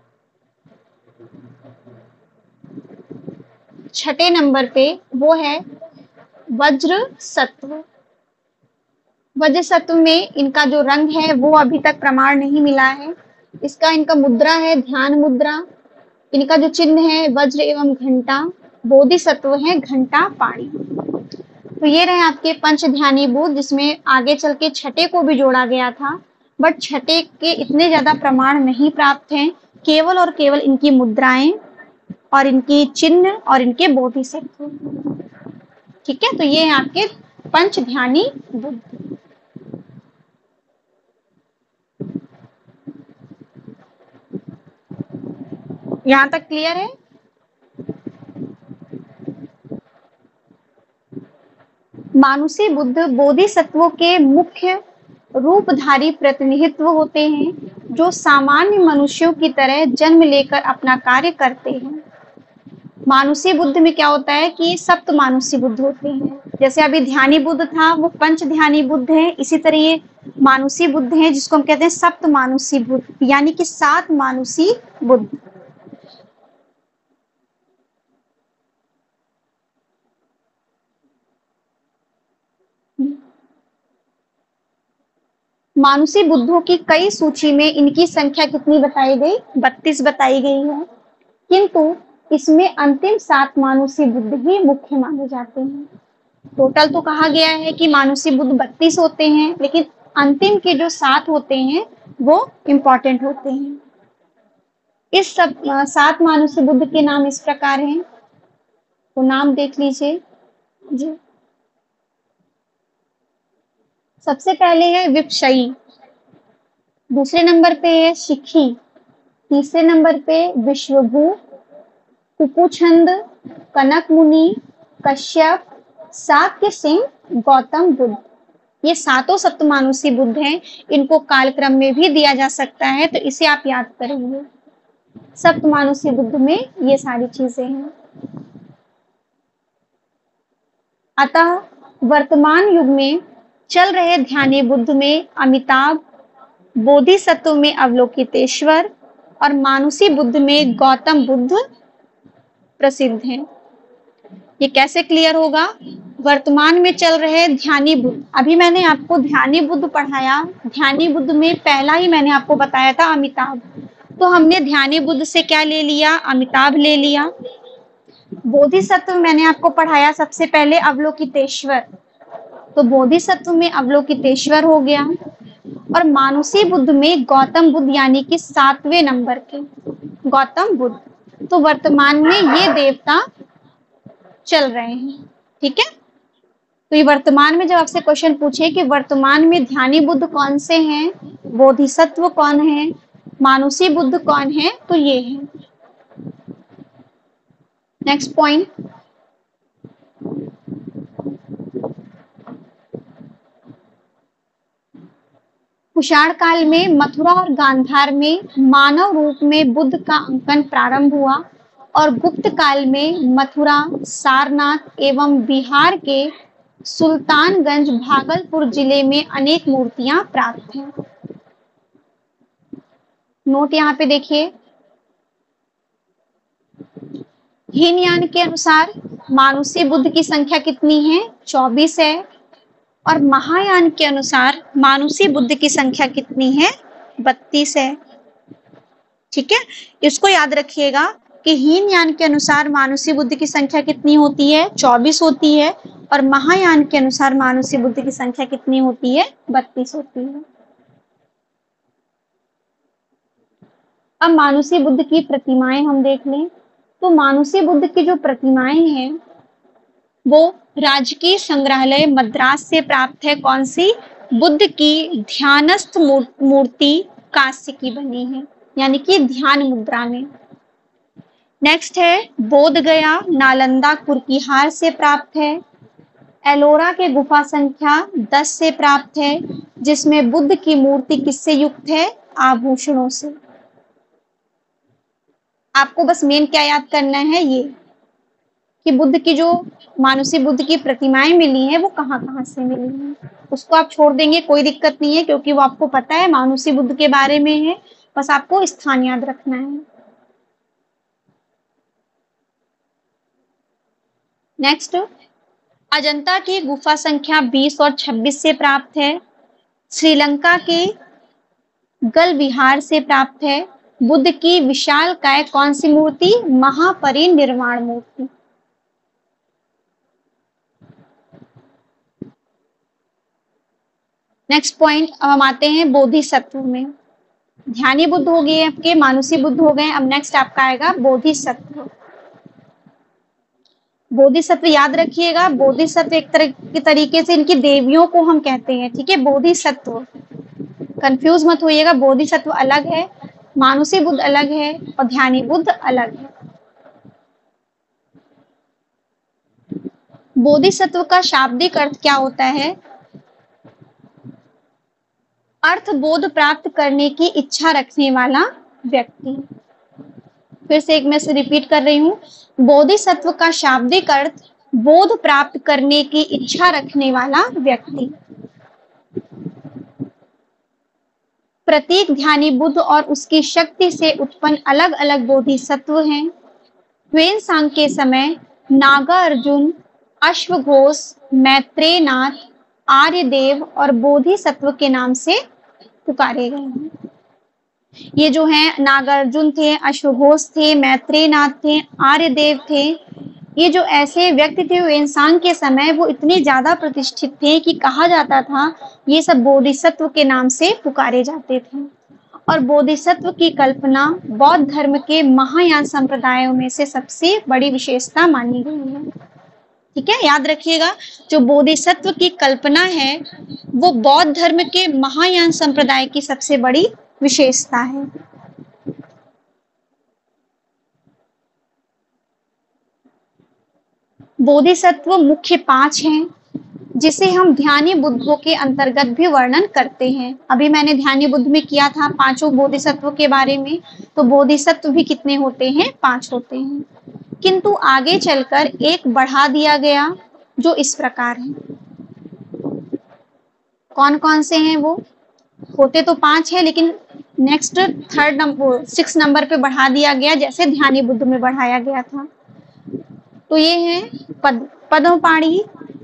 छठे नंबर पे, वो है वज्र सत्व। वज्र सत्व में इनका जो रंग है वो अभी तक प्रमाण नहीं मिला है। इसका इनका मुद्रा है ध्यान मुद्रा। इनका जो चिन्ह है वज्र एवं घंटा। बोधिसत्व है घंटा पाणी। तो ये रहे आपके पंच ध्यानी बुध, जिसमें आगे चल के छठे को भी जोड़ा गया था, बट छठे के इतने ज्यादा प्रमाण नहीं प्राप्त हैं। केवल और केवल इनकी मुद्राएं और इनकी चिन्ह और इनके बोधिसत्व। ठीक है, तो ये है आपके पंच ध्यानी बुध। यहां तक क्लियर है? मानुषी बुद्ध बोधिसत्वों के मुख्य रूपधारी प्रतिनिधित्व होते हैं, जो सामान्य मनुष्यों की तरह जन्म लेकर अपना कार्य करते हैं। मानुषी बुद्ध में क्या होता है कि सप्त मानुषी बुद्ध होते हैं। जैसे अभी ध्यानी बुद्ध था वो पंच ध्यानी बुद्ध है, इसी तरह ये मानुषी बुद्ध है जिसको हम कहते हैं सप्त मानुषी बुद्ध, यानी कि 7 मानुषी बुद्ध। मानुषी बुद्धों की कई सूची में इनकी संख्या कितनी बताई गई? 32 बताई गई है, किंतु इसमें अंतिम 7 मानुषी बुद्ध ही मुख्य माने जाते हैं। टोटल तो कहा गया है कि मानुषी बुद्ध 32 होते हैं, लेकिन अंतिम के जो 7 होते हैं वो इम्पोर्टेंट होते हैं। इस सब 7 मानुषी बुद्ध के नाम इस प्रकार हैं, तो नाम देख लीजिए जी। सबसे पहले है विपशई, दूसरे नंबर पे है शिखी, तीसरे नंबर पे विश्वभू, कुपुछंद, कनक मुनि, कश्यप, शाक्य सिंह, गौतम बुद्ध। ये सातों सप्तमानुषी बुद्ध हैं। इनको कालक्रम में भी दिया जा सकता है, तो इसे आप याद करेंगे। सप्तमानुषी बुद्ध में ये सारी चीजें हैं। अतः वर्तमान युग में चल रहे ध्यानी बुद्ध में अमिताभ, बोधिसत्व में अवलोकितेश्वर और मानुषी बुद्ध में गौतम बुद्ध प्रसिद्ध हैं। ये कैसे क्लियर होगा? वर्तमान में चल रहे ध्यानी बुद्ध, अभी मैंने आपको ध्यानी बुद्ध पढ़ाया, ध्यानी बुद्ध में पहला ही मैंने आपको बताया था अमिताभ, तो हमने ध्यानी बुद्ध से क्या ले लिया? अमिताभ ले लिया। बोधिसत्व मैंने आपको पढ़ाया सबसे पहले अवलोकितेश्वर, तो बोधिसत्व में अवलोकितेश्वर हो गया। और मानुषी बुद्ध में गौतम बुद्ध, यानी कि 7वें नंबर के गौतम बुद्ध। तो वर्तमान में ये देवता चल रहे हैं, ठीक है। तो ये वर्तमान में जब आपसे क्वेश्चन पूछे कि वर्तमान में ध्यानी बुद्ध कौन से हैं, बोधिसत्व कौन है, मानुषी बुद्ध कौन है, तो ये है। नेक्स्ट पॉइंट, कुषाण काल में मथुरा और गांधार में मानव रूप में बुद्ध का अंकन प्रारंभ हुआ और गुप्त काल में मथुरा, सारनाथ एवं बिहार के सुल्तानगंज, भागलपुर जिले में अनेक मूर्तियां प्राप्त हैं। नोट यहाँ पे देखिए, हीनयान के अनुसार मानुषी बुद्ध की संख्या कितनी है? 24 है। और महायान के अनुसार मानुषी बुद्ध की संख्या कितनी है? 32 है, ठीक है। इसको याद रखिएगा कि हीनयान के अनुसार मानुषी बुद्ध की संख्या कितनी होती है? 24 होती है। और महायान के अनुसार मानुषी बुद्ध की संख्या कितनी होती है? 32 होती है। अब मानुषी बुद्ध की प्रतिमाएं हम देख लें, तो मानुषी बुद्ध की जो प्रतिमाएं हैं वो राजकीय संग्रहालय मद्रास से प्राप्त है। कौन सी? बुद्ध की ध्यानस्थ मूर्ति कांस्य की बनी है, यानी कि ध्यान मुद्रा में। नेक्स्ट है बोध गया, नालंदा, कुरकीहार से प्राप्त है। एलोरा के गुफा संख्या 10 से प्राप्त है, जिसमें बुद्ध की मूर्ति किससे युक्त है? आभूषणों से। आपको बस मेन क्या याद करना है, ये कि बुद्ध की जो मानुषी बुद्ध की प्रतिमाएं मिली हैं वो कहाँ कहाँ से मिली हैं। उसको आप छोड़ देंगे, कोई दिक्कत नहीं है, क्योंकि वो आपको पता है मानुषी बुद्ध के बारे में है, बस आपको स्थान याद रखना है। नेक्स्ट, अजंता की गुफा संख्या 20 और 26 से प्राप्त है। श्रीलंका के गल विहार से प्राप्त है। बुद्ध की विशालकाय कौन सी मूर्ति? महापरिनिर्वाण मूर्ति। नेक्स्ट पॉइंट, अब हम आते हैं बोधिसत्व में। ध्यानी बुद्ध हो गए आपके, मानुषी बुद्ध हो गए, अब नेक्स्ट आपका आएगा बोधिसत्व। बोधिसत्व याद रखिएगा, बोधिसत्व एक तरह के तरीके से इनकी देवियों को हम कहते हैं, ठीक है। बोधिसत्व, कंफ्यूज मत होइएगा, बोधिसत्व अलग है, मानुषी बुद्ध अलग है और ध्यानी बुद्ध अलग है। बोधिसत्व का शाब्दिक अर्थ क्या होता है? अर्थ बोध प्राप्त करने की इच्छा रखने वाला व्यक्ति। फिर से एक मैं से रिपीट कर रही हूँ, बोधिसत्व का शाब्दिक अर्थ बोध प्राप्त करने की इच्छा रखने वाला व्यक्ति। प्रत्येक ध्यानी बुद्ध और उसकी शक्ति से उत्पन्न अलग अलग बोधिसत्व हैं। ह्वेनसांग के समय नागार्जुन, अश्वघोष, मैत्रेयनाथ, आर्यदेव और बोधिसत्व के नाम से पुकारे गए हैं। ये जो हैं नागार्जुन थे, अश्वघोष थे, मैत्रेयनाथ थे, आर्यदेव थे, ये जो ऐसे व्यक्ति थे ह्वेनसांग के समय, वो इतने ज्यादा प्रतिष्ठित थे कि कहा जाता था ये सब बोधिसत्व के नाम से पुकारे जाते थे। और बोधिसत्व की कल्पना बौद्ध धर्म के महायान संप्रदायों में से सबसे बड़ी विशेषता मानी गई है, ठीक है। याद रखिएगा, जो बोधिसत्व की कल्पना है वो बौद्ध धर्म के महायान संप्रदाय की सबसे बड़ी विशेषता है। बोधिसत्व मुख्य 5 हैं, जिसे हम ध्यानी बुद्धों के अंतर्गत भी वर्णन करते हैं। अभी मैंने ध्यानी बुद्ध में किया था 5 बोधिसत्व के बारे में, तो बोधिसत्व भी कितने होते हैं? 5 होते हैं। किंतु आगे चलकर एक बढ़ा दिया गया जो इस प्रकार है। कौन कौन से हैं वो? होते तो 5 है, लेकिन नेक्स्ट थर्ड नंबर 6 नंबर पे बढ़ा दिया गया, जैसे ध्यानी बुद्ध में बढ़ाया गया था। तो ये है पद्मपाणि,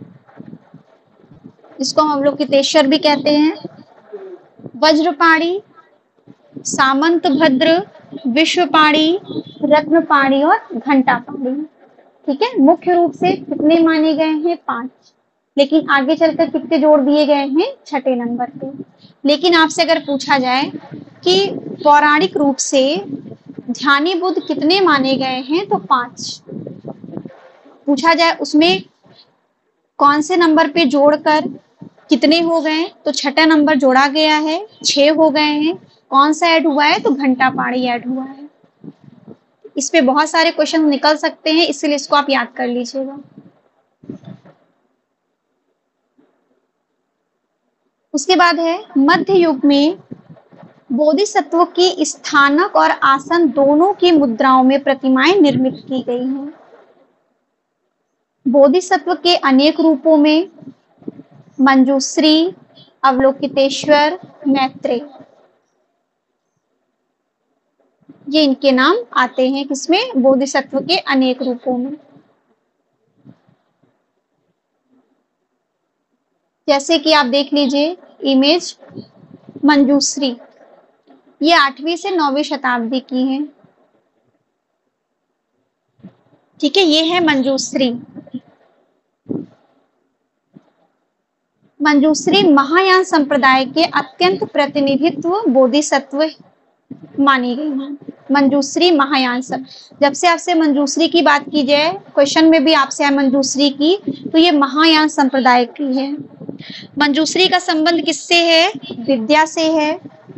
इसको हम अवलोकितेश्वर भी कहते हैं, वज्रपाणि, सामंत भद्र, विश्वपाणि, रत्नपाणि और घंटापाणि। ठीक है, मुख्य रूप से कितने माने गए हैं? 5, लेकिन आगे चलकर कितने जोड़ दिए गए हैं? छठे नंबर पे। लेकिन आपसे अगर पूछा जाए कि पौराणिक रूप से ध्यानी बुद्ध कितने माने गए हैं, तो 5 पूछा जाए, उसमें कौन से नंबर पे जोड़कर कितने हो गए? तो छठा नंबर जोड़ा गया है, 6 हो गए हैं। कौन सा ऐड हुआ है? तो घंटापाणि ऐड हुआ है। इस पे बहुत सारे क्वेश्चन निकल सकते हैं, इसलिए इसको आप याद कर लीजिएगा। उसके बाद है मध्य युग में बोधिसत्व की स्थानक और आसन दोनों की मुद्राओं में प्रतिमाएं निर्मित की गई हैं। बोधिसत्व के अनेक रूपों में मंजूश्री, अवलोकितेश्वर, मैत्रेय, ये इनके नाम आते हैं किसमें? बोधिसत्व के अनेक रूपों में। जैसे कि आप देख लीजिए इमेज मंजूश्री, ये 8वीं से 9वीं शताब्दी की है। ठीक है, ये है मंजूश्री। मंजूश्री महायान संप्रदाय के अत्यंत प्रतिनिधित्व बोधिसत्व मानी गई है। मंजूश्री महायान सब, जब से आपसे मंजूश्री की बात की जाए, क्वेश्चन में भी आपसे है मंजूश्री की, तो ये महायान संप्रदाय की है। मंजूश्री का संबंध किससे है? विद्या से है।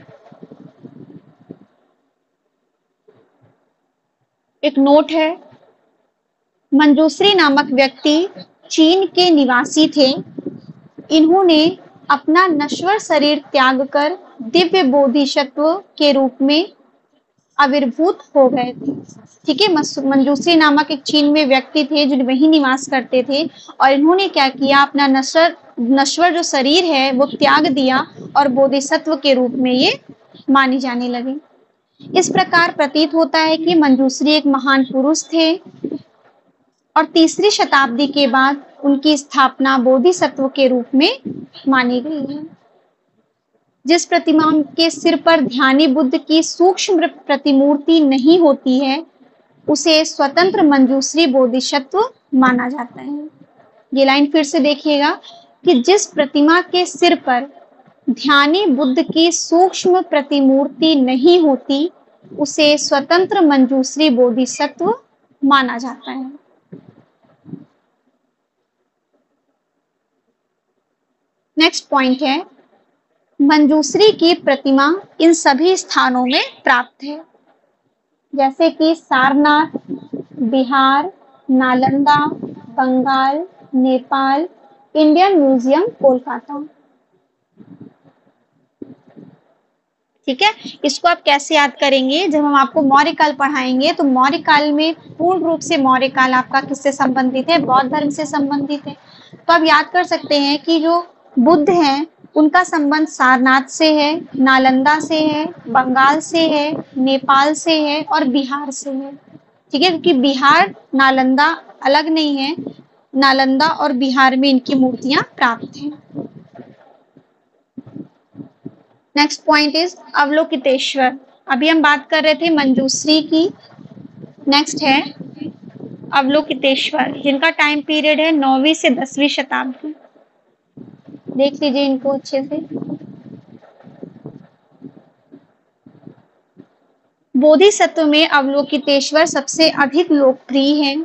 एक नोट है, मंजूश्री नामक व्यक्ति चीन के निवासी थे। इन्होंने अपना नश्वर शरीर त्याग कर दिव्य बोधिसत्व के रूप में आविर्भूत हो गए थे। ठीक है, मंजूश्री नामक एक चीन में व्यक्ति थे जो वहीं निवास करते थे, और इन्होंने क्या किया? अपना नश्वर जो शरीर है वो त्याग दिया और बोधिसत्व के रूप में ये माने जाने लगे। इस प्रकार प्रतीत होता है कि मंजूश्री एक महान पुरुष थे और 3री शताब्दी के बाद उनकी स्थापना बोधिसत्व के रूप में मानी गई है। जिस प्रतिमा के सिर पर ध्यानी बुद्ध की सूक्ष्म प्रतिमूर्ति नहीं होती है, उसे स्वतंत्र मंजूश्री बोधिसत्व माना जाता है। ये लाइन फिर से देखिएगा कि जिस प्रतिमा के सिर पर ध्यानी बुद्ध की सूक्ष्म प्रतिमूर्ति नहीं होती, उसे स्वतंत्र मंजूश्री बोधिसत्व माना जाता है। नेक्स्ट पॉइंट है, मंजूश्री की प्रतिमा इन सभी स्थानों में प्राप्त है, जैसे कि सारनाथ, बिहार, नालंदा, बंगाल, नेपाल, इंडियन म्यूजियम, कोलकाता। ठीक है, इसको आप कैसे याद करेंगे? जब हम आपको मौर्य काल पढ़ाएंगे, तो मौर्य काल में पूर्ण रूप से मौर्य काल आपका किससे संबंधित है? बौद्ध धर्म से संबंधित है। तो आप याद कर सकते हैं कि जो बुद्ध हैं उनका संबंध सारनाथ से है, नालंदा से है, बंगाल से है, नेपाल से है और बिहार से है। ठीक है, क्योंकि बिहार नालंदा अलग नहीं है, नालंदा और बिहार में इनकी मूर्तियां प्राप्त हैं। Next point is Avalokiteshvara. अभी हम बात कर रहे थे मंजूश्री की, नेक्स्ट है अवलोकितेश्वर, जिनका टाइम पीरियड है 9वीं से 10वीं शताब्दी। देख लीजिए इनको अच्छे से। बोधिसत्व में अवलोकितेश्वर सबसे अधिक लोकप्रिय है।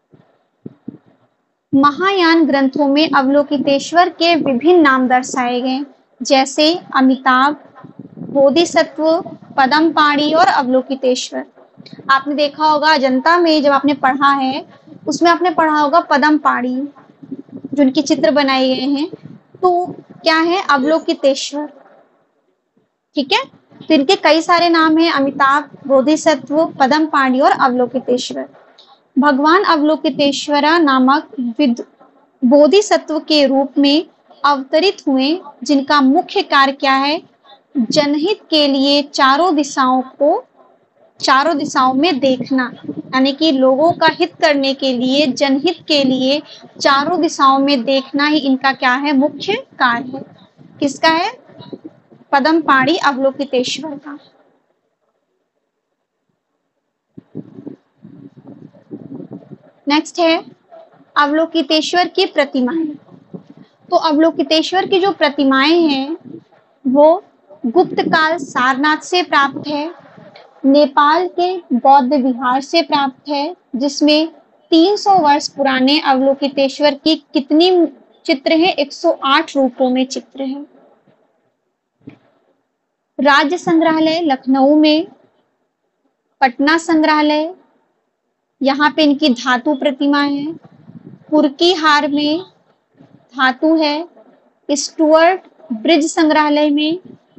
महायान ग्रंथों में अवलोकितेश्वर के विभिन्न नाम दर्शाए गए, जैसे अमिताभ, बोधिसत्व, पद्मपाणि और अवलोकितेश्वर। आपने देखा होगा अजंता में जब आपने पढ़ा है, उसमें आपने पढ़ा होगा पद्मपाणि, जो उनके चित्र बनाए गए हैं, तो क्या है? अवलोकितेश्वर। ठीक है, तो इनके कई सारे नाम हैं, अमिताभ, बोधिसत्व, पद्मपाणि और अवलोकितेश्वर। भगवान अवलोकितेश्वरा नामक बोधिसत्व के रूप में अवतरित हुए, जिनका मुख्य कार्य क्या है, जनहित के लिए चारों दिशाओं में देखना, यानी कि लोगों का हित करने के लिए, जनहित के लिए चारों दिशाओं में देखना ही इनका क्या है, मुख्य कार्य है। किसका है, पद्मपाणि अवलोकितेश्वर का। नेक्स्ट है अवलोकितेश्वर की प्रतिमाएं। तो अवलोकितेश्वर की जो प्रतिमाएं हैं वो गुप्त काल सारनाथ से प्राप्त है, नेपाल के बौद्ध विहार से प्राप्त है, जिसमें 300 वर्ष पुराने अवलोकितेश्वर की कितनी चित्र है, 108 रूपों में चित्र है। राज्य संग्रहालय लखनऊ में, पटना संग्रहालय, यहाँ पे इनकी धातु प्रतिमा है, कुर्की हार में धातु है, स्टुअर्ट ब्रिज संग्रहालय में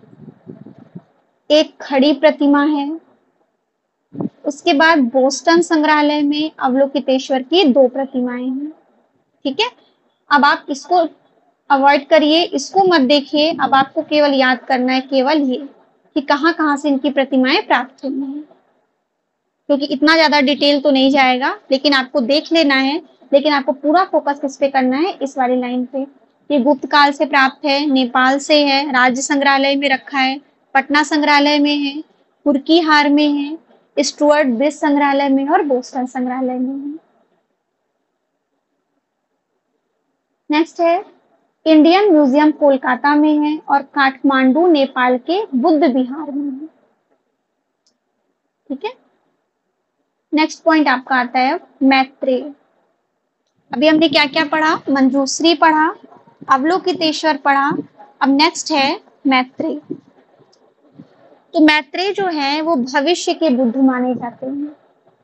एक खड़ी प्रतिमा है, उसके बाद बोस्टन संग्रहालय में अवलोकितेश्वर की 2 प्रतिमाएं हैं। ठीक है, अब आप इसको अवॉइड करिए, इसको मत देखिए, अब आपको केवल याद करना है केवल ये कि कहाँ कहाँ से इनकी प्रतिमाएं प्राप्त हुई हैं, क्योंकि इतना ज्यादा डिटेल तो नहीं जाएगा, लेकिन आपको देख लेना है। लेकिन आपको पूरा फोकस किस पे करना है, इस वाली लाइन पे। ये गुप्त काल से प्राप्त है, नेपाल से है, राज्य संग्रहालय में रखा है, पटना संग्रहालय में है, कुर्की हार में है, स्टुअर्ट ब्रिज संग्रहालय में और बोस्टन संग्रहालय में है। नेक्स्ट है इंडियन म्यूजियम कोलकाता में है और काठमांडू नेपाल के बुद्ध विहार में है। ठीक है, नेक्स्ट पॉइंट आपका आता है मैत्रेय। अभी हमने क्या क्या पढ़ा, मंजूश्री पढ़ा, अवलोकितेश्वर पढ़ा, अब नेक्स्ट है मैत्रेय। तो मैत्रेय जो है वो भविष्य के बुद्ध माने जाते हैं।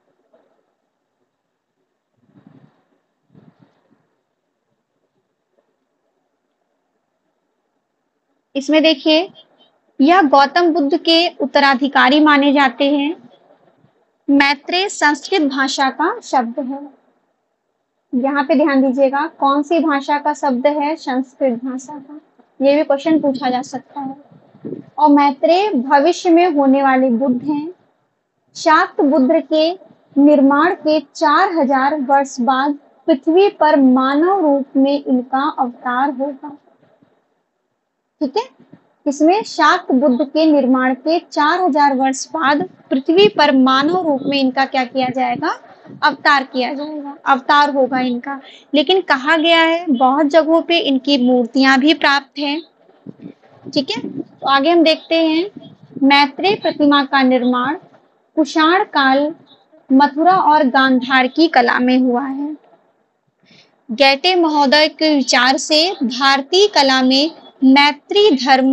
इसमें देखिए, यह गौतम बुद्ध के उत्तराधिकारी माने जाते हैं। मैत्रेय संस्कृत भाषा का शब्द है। यहाँ पे ध्यान दीजिएगा, कौन सी भाषा का शब्द है, संस्कृत भाषा का। ये भी क्वेश्चन पूछा जा सकता है। और मैत्रेय भविष्य में होने वाले बुद्ध हैं। शाक्त बुद्ध के निर्माण के 4000 वर्ष बाद पृथ्वी पर मानव रूप में इनका अवतार होगा। ठीक है, इसमें शाक्त बुद्ध के निर्माण के 4000 वर्ष बाद पृथ्वी पर मानव रूप में इनका क्या किया जाएगा, अवतार किया जाएगा, अवतार होगा इनका। लेकिन कहा गया है बहुत जगहों पे इनकी मूर्तियां भी प्राप्त हैं। ठीक है, तो आगे हम देखते हैं। मैत्रेय प्रतिमा का निर्माण कुषाण काल, मथुरा और गांधार की कला में हुआ है। गैटे महोदय के विचार से भारतीय कला में मैत्री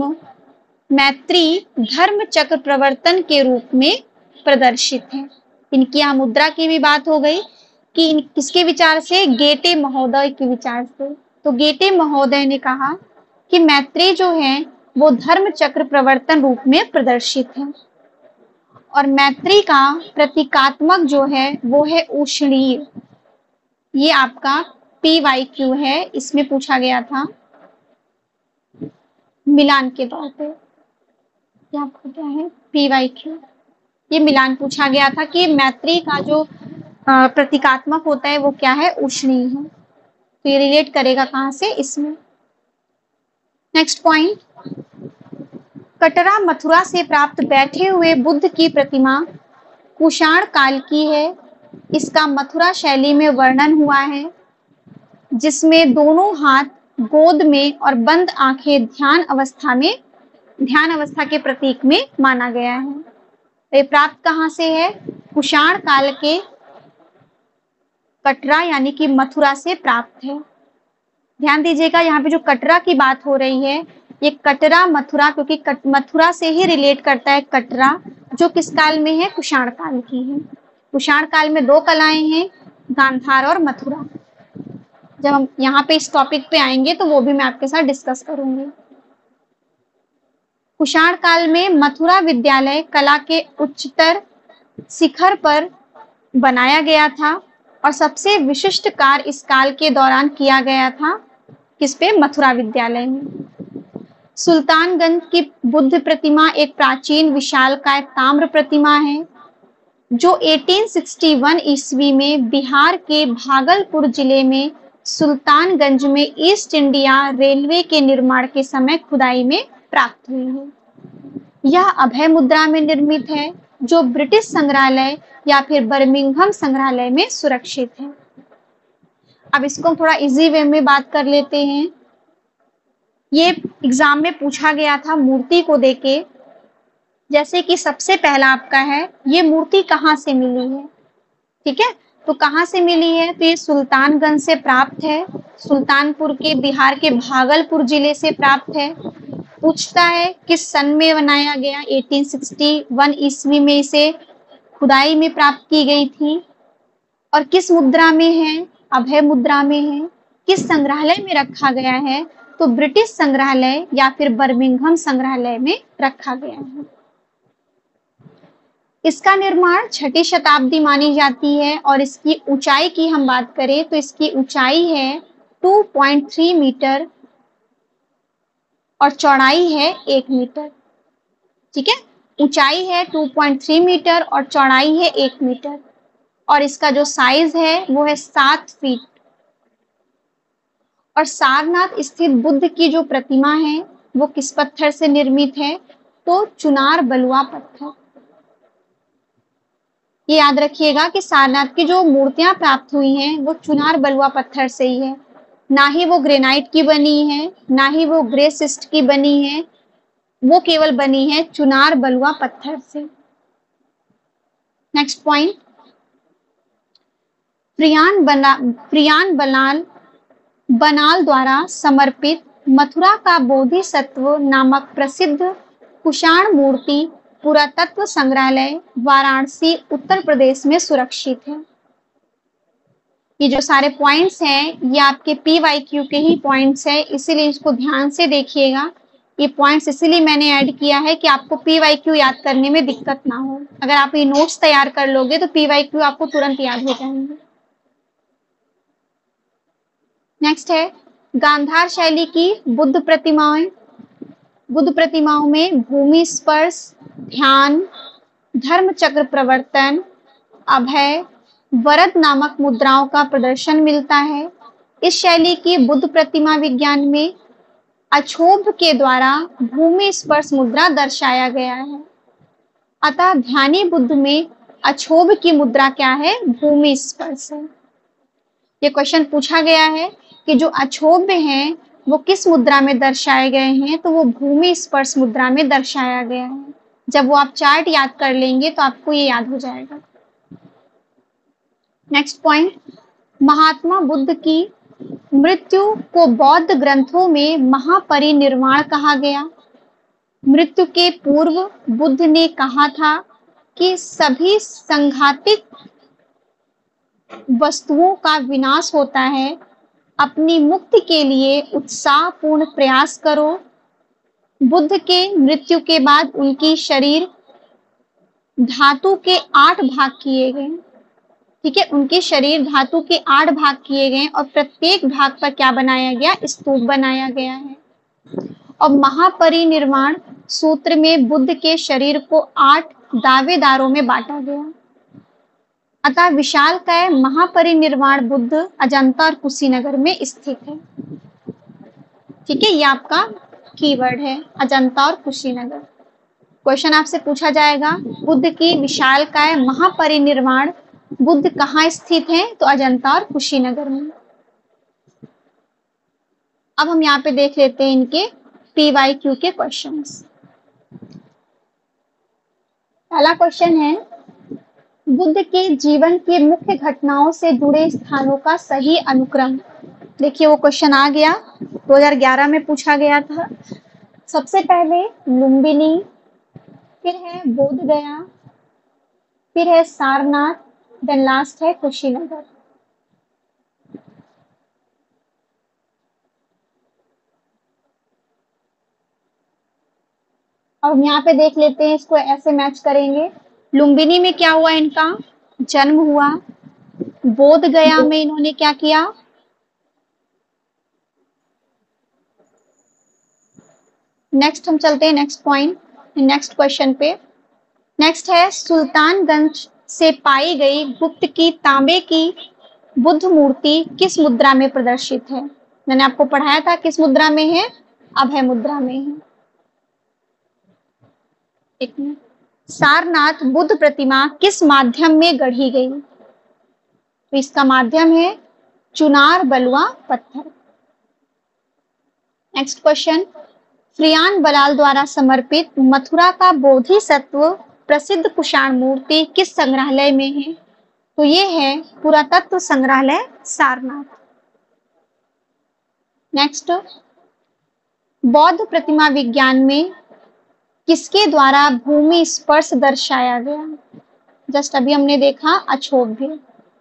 धर्म चक्र प्रवर्तन के रूप में प्रदर्शित है। इनकी यहाँ मुद्रा की भी बात हो गई कि किसके विचार से, गेटे महोदय के विचार से। तो गेटे महोदय ने कहा कि मैत्रेय जो है वो धर्म चक्र प्रवर्तन रूप में प्रदर्शित है। और मैत्रेय का प्रतीकात्मक जो है वो है उष्णीय। ये आपका PYQ है, इसमें पूछा गया था मिलान के तौर पे। ये आपका क्या है, PYQ। ये मिलान पूछा गया था कि मैत्रेय का जो प्रतीकात्मक होता है वो क्या है, उष्णीय है। तो ये रिलेट करेगा कहाँ से, इसमें। नेक्स्ट पॉइंट, कटरा मथुरा से प्राप्त बैठे हुए बुद्ध की प्रतिमा कुषाण काल की है। इसका मथुरा शैली में वर्णन हुआ है, जिसमें दोनों हाथ गोद में और बंद आंखें ध्यान अवस्था के प्रतीक में माना गया है। ये प्राप्त कहाँ से है, कुषाण काल के कटरा यानी कि मथुरा से प्राप्त है। ध्यान दीजिएगा, यहाँ पे जो कटरा की बात हो रही है, ये कटरा मथुरा, क्योंकि मथुरा से ही रिलेट करता है कटरा, जो किस काल में है, कुषाण काल की है। कुषाण काल में 2 कलाएं हैं, गांधार और मथुरा। जब हम यहाँ पे इस टॉपिक पे आएंगे तो वो भी मैं आपके साथ डिस्कस करूंगी। कुषाण काल में मथुरा विद्यालय कला के उच्चतर शिखर पर बनाया गया था और सबसे विशिष्ट कार्य इस काल के दौरान किया गया था किस पे? मथुरा विद्यालय में। सुल्तानगंज की बुद्ध प्रतिमा एक प्राचीन विशालकाय ताम्र प्रतिमा है जो 1861 ईस्वी में बिहार के भागलपुर जिले में सुल्तानगंज में ईस्ट इंडिया रेलवे के निर्माण के समय खुदाई में प्राप्त हुई है। यह अभय मुद्रा में निर्मित है जो ब्रिटिश संग्रहालय या फिर बर्मिंघम संग्रहालय में सुरक्षित है। अब इसको थोड़ा इजी वे में बात कर लेते हैं। ये एग्जाम में पूछा गया था मूर्ति को देके, जैसे कि सबसे पहला आपका है ये मूर्ति कहाँ से मिली है, ठीक है, तो कहाँ से मिली है? तो ये सुल्तानगंज से प्राप्त है, सुल्तानपुर के बिहार के भागलपुर जिले से प्राप्त है। पूछता है किस सन में बनाया गया? 1861 ईस्वी में इसे खुदाई में प्राप्त की गई थी। और किस मुद्रा में है? अभय मुद्रा में है। किस संग्रहालय में रखा गया है? तो ब्रिटिश संग्रहालय या फिर बर्मिंघम संग्रहालय में रखा गया है। इसका निर्माण 6ठी शताब्दी मानी जाती है और इसकी ऊंचाई की हम बात करें तो इसकी ऊंचाई है 2.3 मीटर और चौड़ाई है 1 मीटर, ठीक है, ऊंचाई है 2.3 मीटर और चौड़ाई है 1 मीटर और इसका जो साइज है वो है 7 फीट। और सारनाथ स्थित बुद्ध की जो प्रतिमा है वो किस पत्थर से निर्मित है? तो चुनार बलुआ पत्थर। ये याद रखिएगा कि सारनाथ की जो मूर्तियां प्राप्त हुई हैं वो चुनार बलुआ पत्थर से ही है, ना ही वो ग्रेनाइट की बनी है, ना ही वो ग्रे सिस्ट की बनी है, वो केवल बनी है चुनार बलुआ पत्थर से। नेक्स्ट पॉइंट, प्रियान बनाल द्वारा समर्पित मथुरा का बोधिसत्व नामक प्रसिद्ध कुषाण मूर्ति पुरातत्व संग्रहालय वाराणसी उत्तर प्रदेश में सुरक्षित है। ये जो सारे पॉइंट्स हैं ये आपके PYQ के ही पॉइंट्स हैं, इसीलिए इसको ध्यान से देखिएगा। ये पॉइंट्स इसीलिए मैंने ऐड किया है कि आपको PYQ याद करने में दिक्कत ना हो। अगर आप ये नोट्स तैयार कर लोगे तो PYQ आपको तुरंत याद हो जाएंगे। नेक्स्ट है गांधार शैली की बुद्ध प्रतिमाओं में भूमि स्पर्श, ध्यान, धर्म चक्र प्रवर्तन, अभय, वरद नामक मुद्राओं का प्रदर्शन मिलता है। इस शैली की बुद्ध प्रतिमा विज्ञान में अक्षोभ के द्वारा भूमि स्पर्श मुद्रा दर्शाया गया है। अतः ध्यानी बुद्ध में अक्षोभ की मुद्रा क्या है? भूमि स्पर्श है। ये क्वेश्चन पूछा गया है कि जो अक्षोभ हैं वो किस मुद्रा में दर्शाए गए हैं? तो वो भूमि स्पर्श मुद्रा में दर्शाया गया है। जब वो आप चार्ट याद कर लेंगे तो आपको ये याद हो जाएगा। नेक्स्ट पॉइंट, महात्मा बुद्ध की मृत्यु को बौद्ध ग्रंथों में महापरिनिर्वाण कहा गया। मृत्यु के पूर्व बुद्ध ने कहा था कि सभी संघातिक वस्तुओं का विनाश होता है, अपनी मुक्ति के लिए उत्साहपूर्ण प्रयास करो। बुद्ध के मृत्यु के बाद उनकी शरीर धातु के 8 भाग किए गए, ठीक है, उनके शरीर धातु के 8 भाग किए गए और प्रत्येक भाग पर क्या बनाया गया? स्तूप बनाया गया है। और महापरिनिर्वाण सूत्र में बुद्ध के शरीर को 8 दावेदारों में बांटा गया। अतः विशालकाय महापरिनिर्वाण बुद्ध अजंता और कुशीनगर में स्थित है, ठीक है, ये आपका कीवर्ड है अजंता और कुशीनगर। क्वेश्चन आपसे पूछा जाएगा बुद्ध की विशालकाय महापरिनिर्वाण बुद्ध कहाँ स्थित है? तो अजंता और कुशीनगर में। अब हम यहाँ पे देख लेते हैं इनके PYQ के क्वेश्चंस। पहला क्वेश्चन है बुद्ध के जीवन की मुख्य घटनाओं से जुड़े स्थानों का सही अनुक्रम। देखिए वो क्वेश्चन आ गया, 2011 में पूछा गया था। सबसे पहले लुम्बिनी, फिर है बोधगया, फिर है सारनाथ, देन लास्ट है कुशीनगर। अब यहाँ पे देख लेते हैं, इसको ऐसे मैच करेंगे। लुम्बिनी में क्या हुआ? इनका जन्म हुआ। बोध गया में इन्होंने क्या किया? नेक्स्ट हम चलते हैं नेक्स्ट पॉइंट, नेक्स्ट क्वेश्चन पे। नेक्स्ट है सुल्तानगंज से पाई गई गुप्त की तांबे की बुद्ध मूर्ति किस मुद्रा में प्रदर्शित है? मैंने आपको पढ़ाया था किस मुद्रा में है, अभय मुद्रा में है। एक मिनट। सारनाथ बुद्ध प्रतिमा किस माध्यम में गढ़ी गई? तो इसका माध्यम है चुनार बलुआ पत्थर। नेक्स्ट क्वेश्चन, फ्रियान बलाल द्वारा समर्पित मथुरा का बोधिसत्व प्रसिद्ध कुषाण मूर्ति किस संग्रहालय में है? तो ये है पुरातत्व संग्रहालय सारनाथ। नेक्स्ट, बौद्ध प्रतिमा विज्ञान में किसके द्वारा भूमि स्पर्श दर्शाया गया? जस्ट अभी हमने देखा अक्षोभ्य।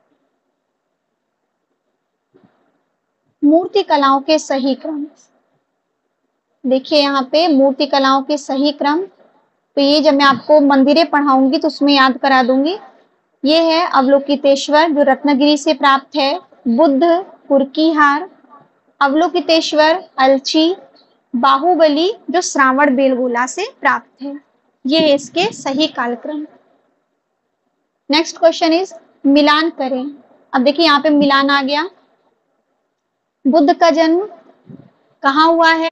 मूर्ति कलाओं के सही क्रम, देखिए यहाँ पे मूर्ति कलाओं के सही क्रम, तो ये जब मैं आपको मंदिरें पढ़ाऊंगी तो उसमें याद करा दूंगी। ये है अवलोकितेश्वर जो रत्नगिरी से प्राप्त है, बुद्ध कुर्कीहार, अवलोकितेश्वर अलची, बाहुबली जो श्रावण बेलगोला से प्राप्त है। ये है इसके सही कालक्रम। नेक्स्ट क्वेश्चन इज मिलान करें। अब देखिए यहाँ पे मिलान आ गया। बुद्ध का जन्म कहाँ हुआ है?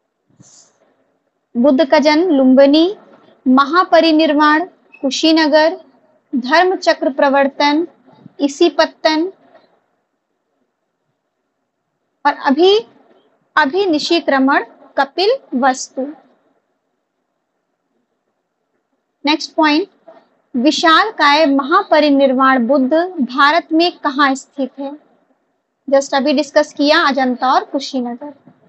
बुद्ध का जन्म लुम्बिनी, महापरिनिर्वाण कुशीनगर, धर्म चक्र प्रवर्तन इसीपत्तन और अभिनिशीक्रमण कपिल वस्तु। नेक्स्ट पॉइंट, विशालकाय महापरिनिर्वाण बुद्ध भारत में कहाँ स्थित है? जस्ट अभी डिस्कस किया अजंता और कुशीनगर।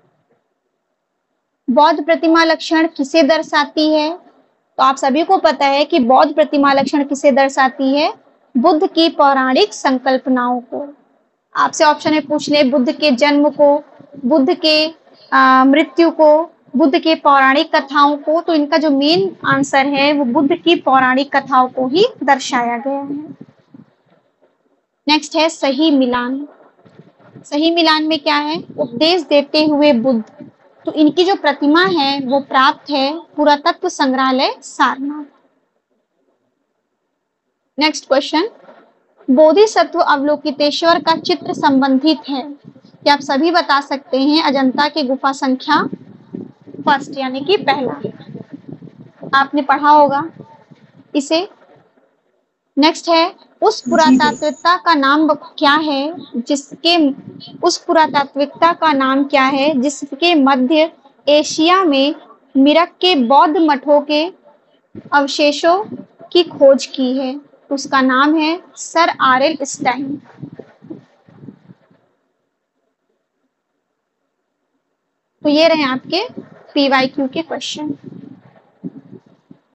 बौद्ध प्रतिमा लक्षण किसे दर्शाती है? तो आप सभी को पता है कि बौद्ध प्रतिमा लक्षण किसे दर्शाती है? बुद्ध की पौराणिक संकल्पनाओं को। आपसे ऑप्शन में पूछ ले बुद्ध के जन्म को, बुद्ध के मृत्यु को, बुद्ध के पौराणिक कथाओं को, तो इनका जो मेन आंसर है वो बुद्ध की पौराणिक कथाओं को ही दर्शाया गया है। नेक्स्ट है सही मिलान। सही मिलान में क्या है? उपदेश देते हुए बुद्ध, तो इनकी जो प्रतिमा है वो प्राप्त है पुरातत्व संग्रहालय सारनाथ। नेक्स्ट क्वेश्चन, बोधिसत्व अवलोकितेश्वर का चित्र संबंधित है, क्या आप सभी बता सकते हैं? अजंता की गुफा संख्या फर्स्ट यानी कि पहला, आपने पढ़ा होगा इसे। नेक्स्ट है उस पुरातात्विकता का नाम क्या है जिसके, उस पुरातात्विकता का नाम क्या है जिसके मध्य एशिया में मिरक के बौद्ध मठों के अवशेषों की खोज की है? उसका नाम है सर आरएल स्टाइन। तो ये रहे आपके पीवाईक्यू के क्वेश्चन।